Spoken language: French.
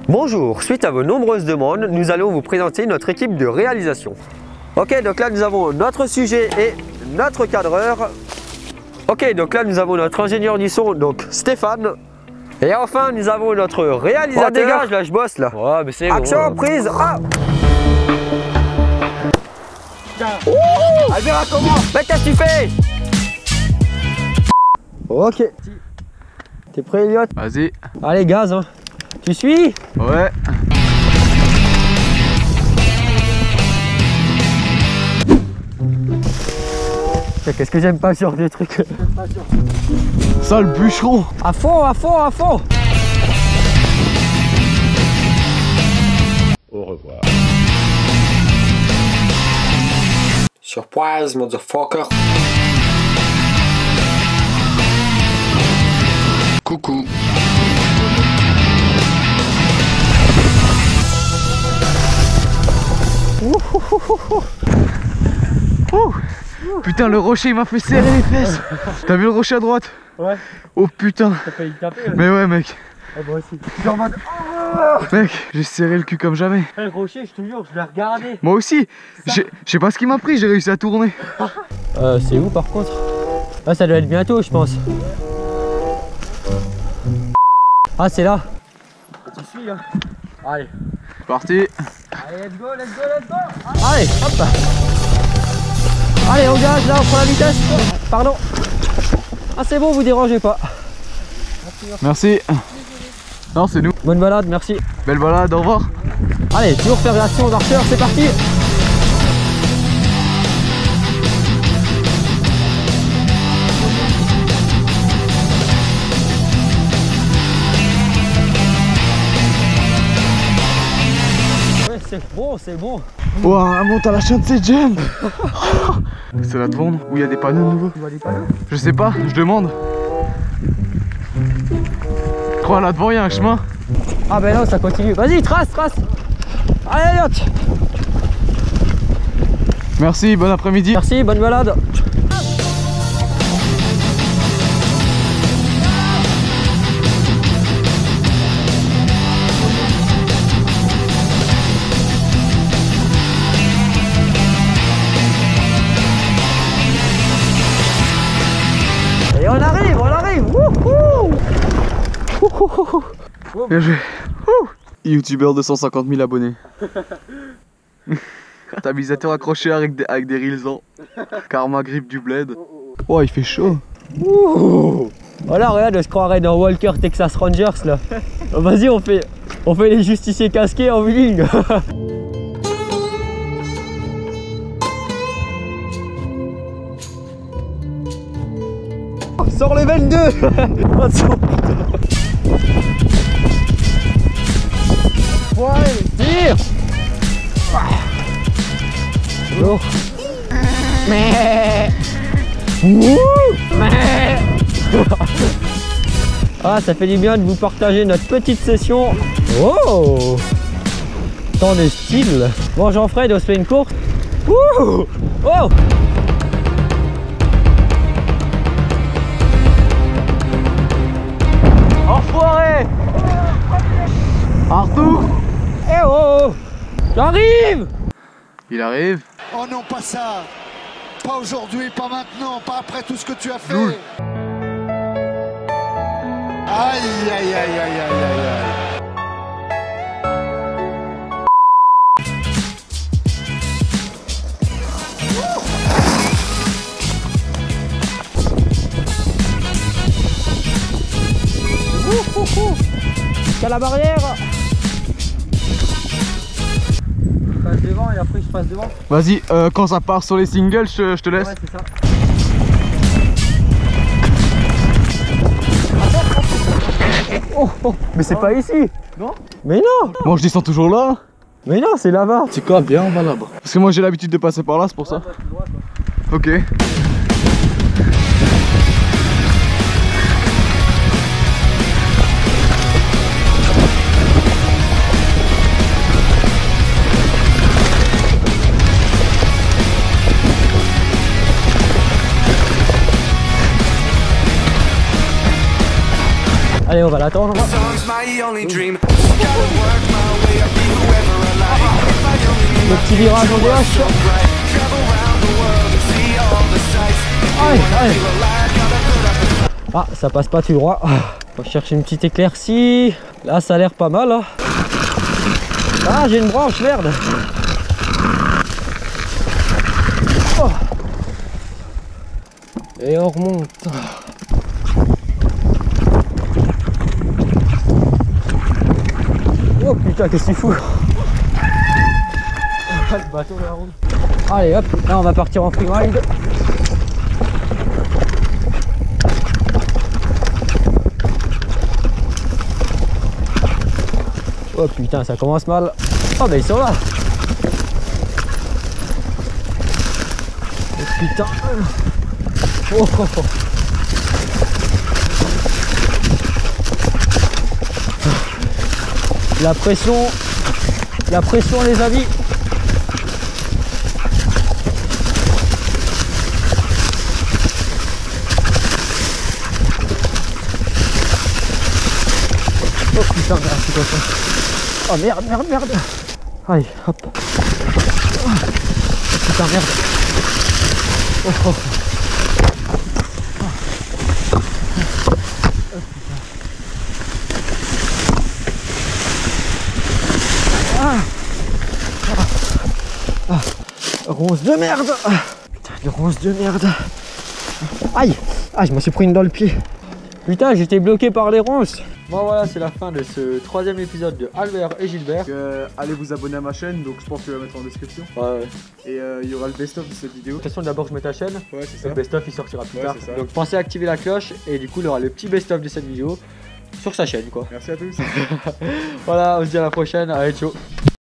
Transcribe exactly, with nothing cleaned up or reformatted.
Bonjour, suite à vos nombreuses demandes, nous allons vous présenter notre équipe de réalisation. Ok, donc là nous avons notre sujet et notre cadreur. Ok, donc là nous avons notre ingénieur du son, donc Stéphane. Et enfin nous avons notre réalisateur. Oh, dégage, là je bosse là. Ouais, mais c'est action, bon. prise, ah. Albert, comment? Mais qu'est-ce que tu fais? Ok. T'es prêt, Elliot? Vas-y. Allez, gaz, hein. Tu suis? Ouais. Qu'est-ce que j'aime pas ce genre de truc. Ça, le bûcheron. À fond, à fond, à fond. Au revoir. Surprise, motherfucker. Coucou. Putain, le rocher il m'a fait serrer les fesses. T'as vu le rocher à droite? Ouais. Oh putain. T'as failli taper. Mais ouais mec. Ah, moi aussi. Mec, j'ai serré le cul comme jamais. Le rocher, je te jure, je l'ai regardé. Moi aussi. Je sais pas ce qui m'a pris, j'ai réussi à tourner. Euh, c'est où par contre? Ah, ça doit être bientôt, je pense. Ah, c'est là. Tu suis, hein. Allez. Parti. Allez, let's go, let's go, let's go. Allez, hop. Allez, on gage, là, on prend la vitesse. Pardon. Ah, c'est bon, vous dérangez pas. Merci. Non, c'est nous. Bonne balade, merci. Belle balade, au revoir. Allez, toujours faire l'action marcheur, c'est parti. Ouais, c'est bon, c'est bon. Ouah, monte à la chaîne, c'est Jen. C'est là devant, non? Où il y a des panneaux nouveaux? Tu vois des panneaux? Je sais pas, je demande. Je crois là devant il y a un chemin. Ah ben non, ça continue. Vas-y, trace, trace. Allez, Elliot. Merci, bon après-midi. Merci, bonne balade. Et on arrive, on arrive. Wouhou. Wouhou. Bien joué. Youtubeur de cent cinquante mille abonnés. Stabilisateur accroché avec des, avec des reels en. Karma grip du bled. Oh, il fait chaud. Ouh. Voilà, regarde, je se croirais dans Walker Texas Rangers là. Vas-y, on fait, on fait les justiciers casqués en wheeling. Sors le vingt-deux. Ouais, tire. Lourd. Mais. Ouh. Mais. Ah, ça fait du bien de vous partager notre petite session. Oh. Tant de style. Bon, Jean-Fred, on se fait une course. Ouh. Oh. Enfoiré. Arthur. Eh oh. J'arrive. Il arrive. Oh non, pas ça. Pas aujourd'hui, pas maintenant, pas après tout ce que tu as fait. Joule. Aïe, aïe, aïe, aïe, aïe, aïe, aïe. Jusqu'à la barrière. Je passe devant et après je passe devant. Vas-y, euh, quand ça part sur les singles, je, je te laisse. Ouais, c'est ça. Oh, oh, mais c'est pas ici. Non? Mais non. Moi je descends toujours là. Mais non, c'est là-bas. C'est quoi? Bien, on va là-bas. Parce que moi j'ai l'habitude de passer par là, c'est pour ça. Ok. Allez, on va l'attendre. Le petit virage en D H. Aïe, aïe. Ah, ça passe pas tout droit. On va chercher une petite éclaircie. Là, ça a l'air pas mal. Hein. Ah, j'ai une branche, merde. Oh. Et on remonte. Oh putain, qu'est-ce que tu fous? Le bateau de la route. Allez hop, là on va partir en freeride. Oh putain, ça commence mal. Oh mais ils sont là. Oh putain. Oh, oh, oh. La pression, la pression les amis. Oh putain, merde, c'est quoi ça? Oh merde, merde, merde. Allez, hop. Oh putain, merde. Oh, oh. Ah. Ah. Ah. Ronce de merde. Ah. Putain, de ronce de merde. Aïe. Ah, je me suis pris une dans le pied. Putain, j'étais bloqué par les ronces. Bon voilà, c'est la fin de ce troisième épisode de Albert et Gilbert. Euh, allez vous abonner à ma chaîne, donc je pense que je vais la mettre en description. Ouais, ouais. Et euh, il y aura le best-of de cette vidéo. De toute façon, d'abord je mets ta chaîne. Ouais, c'est ça. Le best-of il sortira plus Ouais, tard. c'est ça. Donc pensez à activer la cloche et du coup il y aura le petit best-of de cette vidéo sur sa chaîne quoi. Merci à tous. Voilà, on se dit à la prochaine. Allez, ciao.